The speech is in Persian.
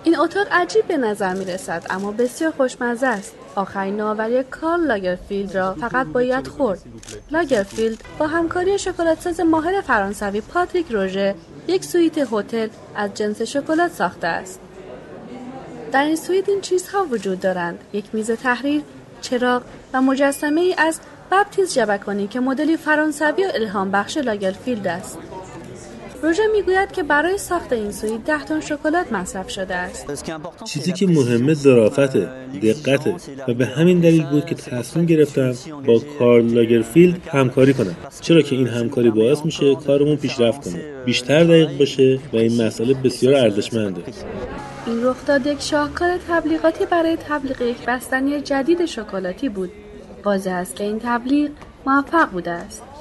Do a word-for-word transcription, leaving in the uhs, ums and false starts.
این اتاق عجیب به نظر می رسد اما بسیار خوشمزه است. آخرین نوآوری کارل لاگرفیلد را فقط باید خورد. لاگرفیلد با همکاری شکلات‌ساز ماهر فرانسوی پاتریک روژه یک سویت هتل از جنس شکلات ساخته است. در این سویت این چیزها وجود دارند: یک میز تحریر، چراغ و مجسمه ای از بپتیس ژبکانی که مدلی فرانسوی و الهام بخش لاگرفیلد است. روژه میگوید که برای ساخت این سویت ده تن شکلات مصرف شده است. چیزی که مهمه ظرافته، دقته و به همین دلیل بود که تصمیم گرفتم با کارل لاگرفیلد همکاری کنم، چرا که این همکاری باعث میشه کارمون پیشرفت کنه، بیشتر دقیق باشه و این مسئله بسیار ارزشمنده. این رخداد یک شاهکار تبلیغاتی برای تبلیغ یک بستنی جدید شکلاتی بود. واضح است که این تبلیغ موفق بوده است.